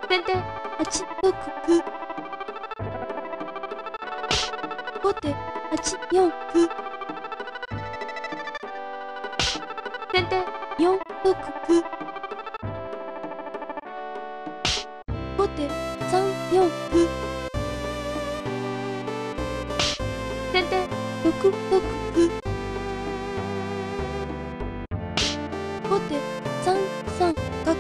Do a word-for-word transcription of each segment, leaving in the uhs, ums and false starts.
先手はちろく歩。後手はちよん歩。先手よんろく歩。後手さんよん歩。先手ろくろく歩。後手さんさん角。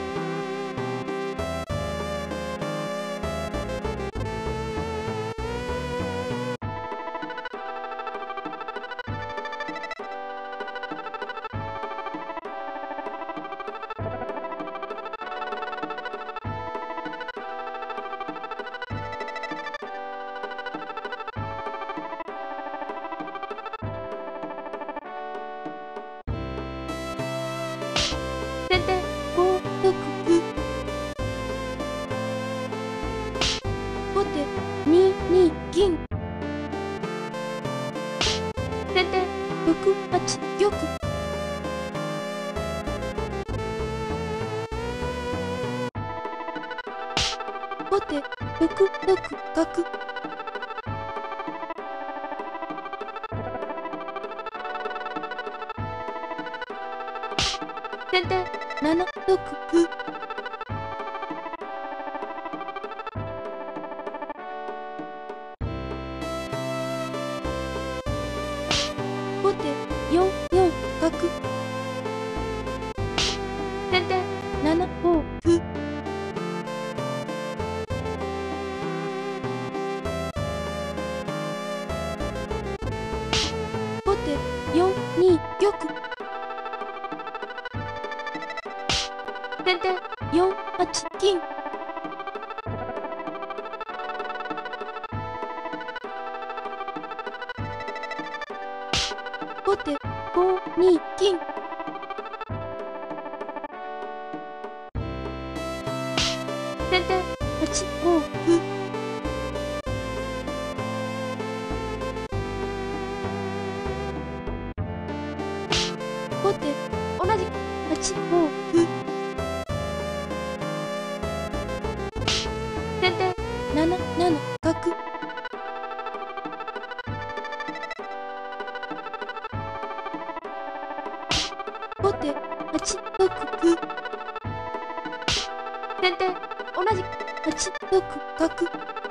先手ごろく歩。後手にに銀。先手ろくはち玉。後手ろくろく角。先手ななろく歩。後手よんよん角。先手ななご歩。後手よんに玉。先手よんはち金。後手ごに金。先手はちご歩。後手同じくはちご歩。先手なななな角。後手はちろく歩。先手同じくはちろく角。